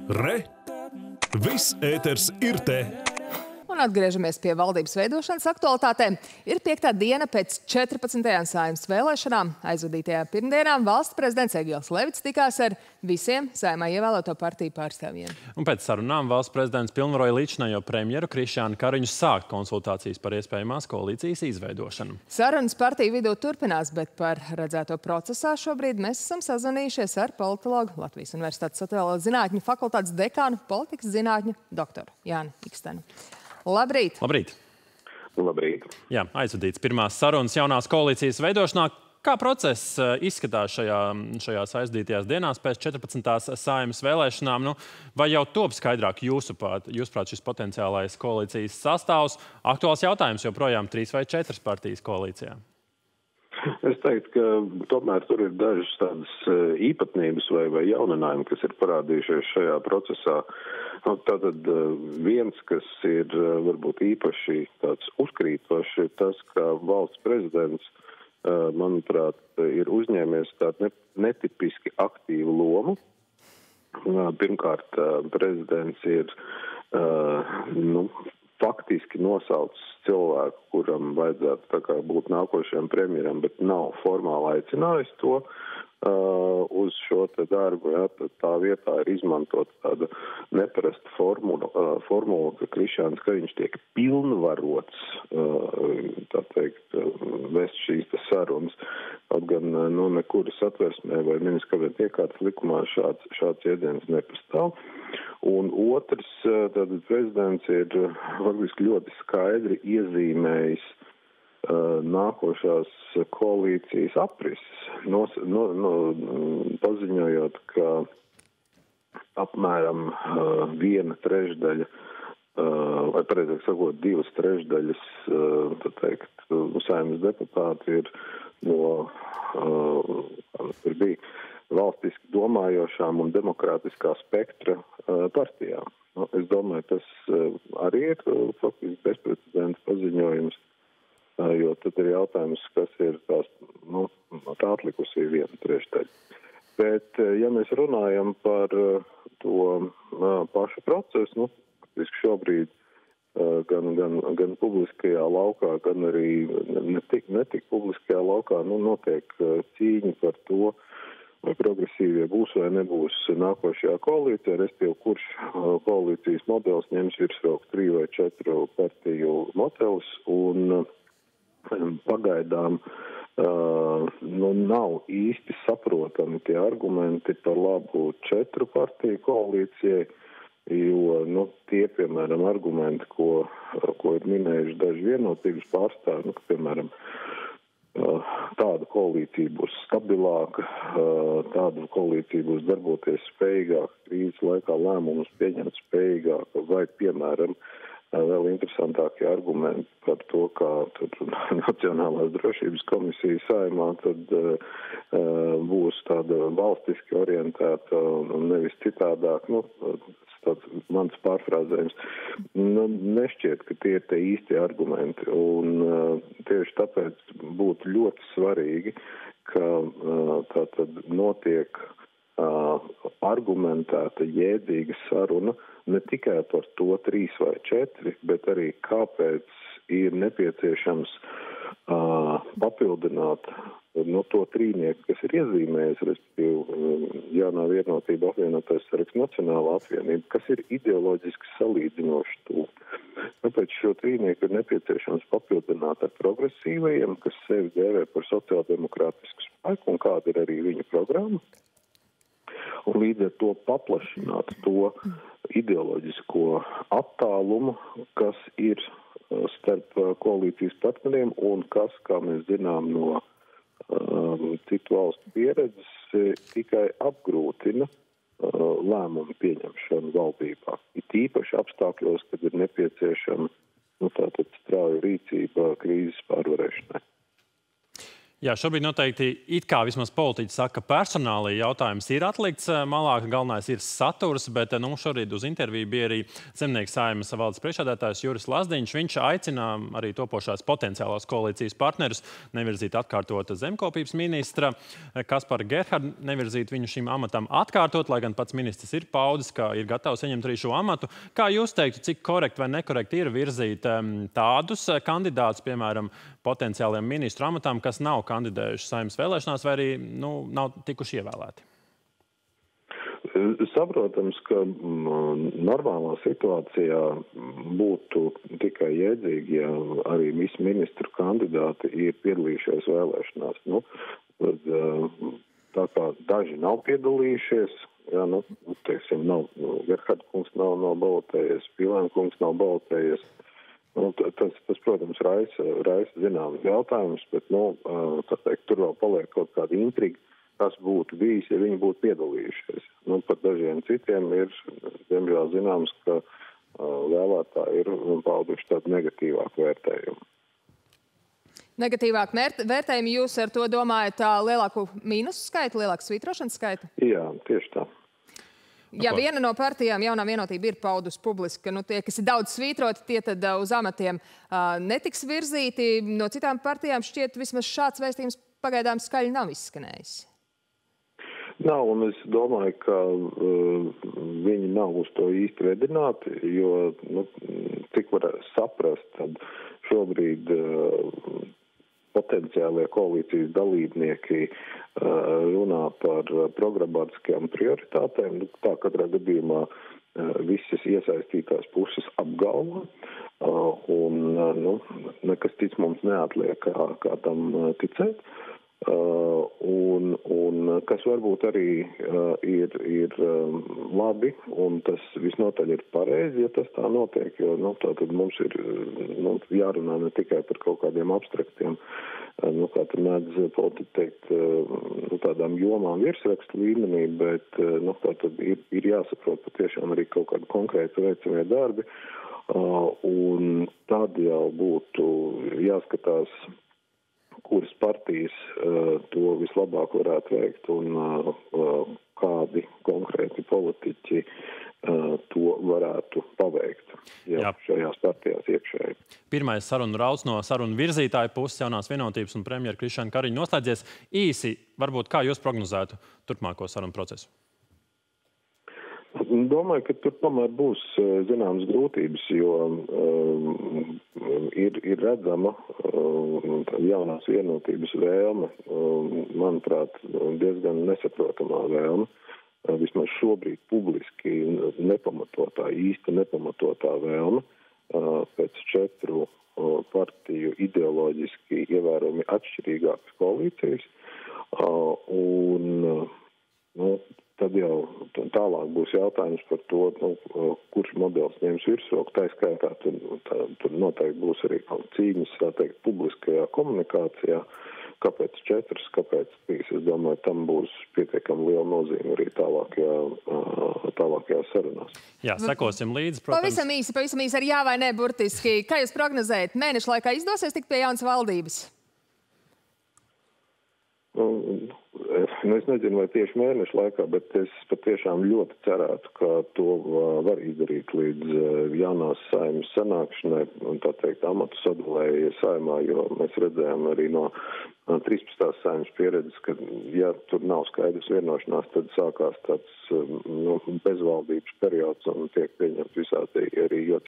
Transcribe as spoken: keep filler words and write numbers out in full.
Re! Viss ēters ir te! Un atgriežamies pie valdības veidošanas aktualitātēm. Ir piektā diena pēc četrpadsmitajām Saeimas vēlēšanām. Aizvadītajā pirmdienā valsts prezidents Egils Levits tikās ar visiem Saeimā ievēlēto partiju pārstāvjiem. Un pēc sarunām valsts prezidents pilnvaroja līdzinējo premjeru Krišjānu Kariņu sākt konsultācijas par iespējamās koalīcijas izveidošanu. Sarunas partiju vidū turpinās, bet par redzēto procesā šobrīd mēs esam sazvanījušies ar politologu, Latvijas Universitātes sociālo zinātņu fakultātes dekānu, politikas zinātņu doktoru Jāni Ikstenu. Labrīt! Labrīt! Labrīt! Jā, aizvadīts pirmās sarunas jaunās koalīcijas veidošanā. Kā process izskatās šajā, šajās aizdītajās dienās pēc četrpadsmitās Saeimas vēlēšanām? Nu, vai jau top skaidrāk jūsuprāt, jūsuprāt šis potenciālais koalīcijas sastāvs? Aktuāls jautājums joprojām trīs vai četras partijas koalīcijā. Es teiktu, ka tomēr tur ir dažas tādas īpatnības vai, vai jauninājumi, kas ir parādījušies šajā procesā. Nu, tātad viens, kas ir varbūt īpaši tāds uzkrītošs, ir tas, ka valsts prezidents, manuprāt, ir uzņēmies tādu netipiski aktīvu lomu. Pirmkārt, prezidents ir nu, faktiski nosaucis cilvēku, kuram vajadzētu tā kā būt nākošajam premjeram, bet nav formāli aicinājis to uh, uz šo te darbu. Ja, tā vietā ir izmantot tāda neparasta formula, uh, formula, ka Krišjāns Kariņš tiek pilnvarots, uh, tā teikt, uh, vest šīs te sarunas. Kaut gan nu, nekuras atversmē vai ministra kabineta iekārtas likumā šāds, šāds jēdziens nepastāv. Un otrs, tad prezidents ir faktiski ļoti skaidri iezīmējis uh, nākošās koalīcijas aprises, nos, no, no, paziņojot, ka apmēram uh, viena trešdaļa, uh, vai pareizāk sakot, divas trešdaļas, uh, tā teikt, Saeimas deputāti ir no, uh, tur bija, valstiski domājošām un demokrātiskā spektra uh, partijām. Nu, es domāju, tas uh, arī ir uh, faktiski bezprecedenta paziņojums, uh, jo tad ir jautājums, kas ir tās, nu, tā atlikusī viena trešdaļa. Bet, uh, ja mēs runājam par uh, to uh, pašu procesu, nu, faktiski šobrīd uh, gan, gan, gan publiskajā laukā, gan arī netik, netik publiskajā laukā, nu, notiek uh, cīņa par to, vai progresīvie būs vai nebūs nākošajā koalīcijā, respektīvi, kurš koalīcijas modelis ņems virsroku trīs vai četru partiju modelis, un pagaidām uh, nu, nav īsti saprotami tie argumenti par labu četru partiju koalīcijai, jo nu, tie, piemēram, argumenti, ko, ko ir minējuši daži vienotības pārstāvi, nu, ka, piemēram, tāda koalīcija būs stabilāka, tāda koalīcija būs darboties spējīgāka, krīzes laikā lēmumus pieņemt spējīgāka, vai, piemēram, vēl interesantākie argumenti par to, kā tad, Nacionālās drošības komisija Saeimā tad uh, būs tāda valstiski orientēta un nevis citādāk. Nu, tāds mans pārfrāzējums. Nu, nešķiet, ka tie ir tie īsti argumenti. Un uh, tieši tāpēc būtu ļoti svarīgi, ka uh, tā tad notiek uh, argumentēta, jēdzīga saruna ne tikai par to trīs vai četri, bet arī kāpēc ir nepieciešams uh, papildināt no to trīnieku, kas ir iezīmējis, respektīvi jaunā vienotība apvienotais saraksts Nacionālā apvienība, kas ir ideoloģiski salīdzinoši tuvu. Tāpēc šo trīnieku ir nepieciešams papildināt ar progresīvajiem, kas sevi dēvē par sociāldemokrātisku spēku, un kāda ir arī viņa programma. Un līdz ar to paplašināt to ideoloģisko attālumu, kas ir starp koalīcijas partneriem un kas, kā mēs zinām no um, citu valstu pieredzes, tikai apgrūtina uh, lēmumu pieņemšanu valdībā. It īpaši apstākļos, kad ir nepieciešama nu, tātad strauja rīcība krīzes pārvarēšanai. Jā, šobrīd noteikti it kā vismaz politiķi saka, ka personālī jautājums ir atlikts malā, ka galvenais ir saturs, bet nu, šorīt uz interviju bija arī Zemnieku saeimas valdes priekšsēdētājs Juris Lazdiņš. Viņš aicina arī topošās potenciālās koalīcijas partnerus nevirzīt atkārtot zemkopības ministra Kasparu Gerhardu, nevirzīt viņu šim amatam atkārtot, lai gan pats ministrs ir paudis, ka ir gatavs ieņemt arī šo amatu. Kā jūs teiktu, cik korekti vai nekorekti ir virzīt tādus kandidātus, piemēram, potenciāliem ministru amatām, kas nav kandidējuši Saeimas vēlēšanās vai arī nu, nav tikuši ievēlēti? Saprotams, ka normālā situācijā būtu tikai jēdzīgi, ja arī visi ministru kandidāti ir piedalījušies vēlēšanās. Nu, tad, tā kā daži nav piedalījušies, jā, nu, teiksim, nav, Gerharda kungs nav nobalotējies, Pilēna kungs nav balotējies. Nu, tas, tas, protams, raisa, raisa zināmas jautājumus, bet, nu, tā teikt, tur vēl paliek kaut kāda intriga, kas būtu bijis, ja viņi būtu piedalījušies. Nu, pat dažiem citiem ir, diemžēl, zināms, ka vēlētāji ir pauduši tādu negatīvāku vērtējumu. Negatīvāk vērtējumu jūs ar to domājat lielāku mīnusu skaitu, lielāku svītrošanas skaitu? Jā, tieši tā. Ja viena no partijām, Jaunā vienotība, ir paudus publiski, ka nu, tie, kas ir daudz svītroti, tie tad uh, uz amatiem uh, netiks virzīti. No citām partijām šķiet vismaz šāds vēstījums pagaidām skaļi nav izskanējis. Nav, un es domāju, ka uh, viņi nav uz to īsti vedināti, jo, nu, cik var saprast, tad šobrīd uh, potenciālie koalīcijas dalībnieki uh, runā par programmatiskajām prioritātēm. Tā katrā gadījumā uh, visas iesaistītās puses apgalvo, uh, un uh, nu, nekas cits mums neatliek, kā, kā tam uh, ticēt. Uh, un, un kas varbūt arī uh, ir, ir um, labi, un tas visnotaļ ir pareizi, ja tas tā notiek, jo nu, tā tad mums ir nu, jārunā ne tikai par kaut kādiem abstraktiem, uh, nu, kā tur mēdz politiķi teikt, uh, nu, tādām jomām virsrakstu līmenī, bet uh, nu, tā tad ir, ir jāsaprot patiešām arī kaut kādi konkrēti veicamie darbi, uh, un tad jau būtu jāskatās, kuras partijas uh, to vislabāk varētu veikt un uh, kādi konkrēti politiķi uh, to varētu paveikt jau Jā. šajās partijās iekšēji. Pirmais sarunu rauds no sarunu virzītāju puses Jaunās vienotības un premjera Krišjāna Kariņa noslēdzies. Īsi, varbūt kā jūs prognozētu turpmāko sarunu procesu? Domāju, ka tur tomēr būs zināmas grūtības, jo um, ir, ir redzama um, Jaunās vienotības vēlme, um, manuprāt, diezgan nesaprotamā vēlme, uh, vismaz šobrīd publiski nepamatotā, īsti nepamatotā vēlme uh, pēc četru uh, partiju ideoloģiski ievērojami atšķirīgākas koalīcijas, uh, un uh, nu, tad jau tālāk būs jautājums par to, nu, kurš modelis ņems virsroku. Tā skaitā tur, tā, tur noteikti būs arī cīņas, tā teikt, publiskajā komunikācijā. Kāpēc četras, kāpēc trīs? Es domāju, tam būs pietiekami liela nozīme arī tālākajā, tālākajā sarunās. Jā, sekosim līdzi, protams. Pavisam īsi, pavisam īsi ar jā vai nē burtiski. Kā jūs prognozējat, mēnešu laikā izdosies tikt pie jaunas valdības? Nu, es nezinu, vai tieši mēnešu laikā, bet es patiešām ļoti cerētu, ka to var izdarīt līdz jaunās saeimas sanākšanai un tā teikt amatu sadalēja saimā, jo mēs redzējām arī no trīspadsmitās saeimas pieredzes, ka ja tur nav skaidrs vienošanās, tad sākās tāds nu, bezvaldības periods un tiek pieņemt visādi arī ļoti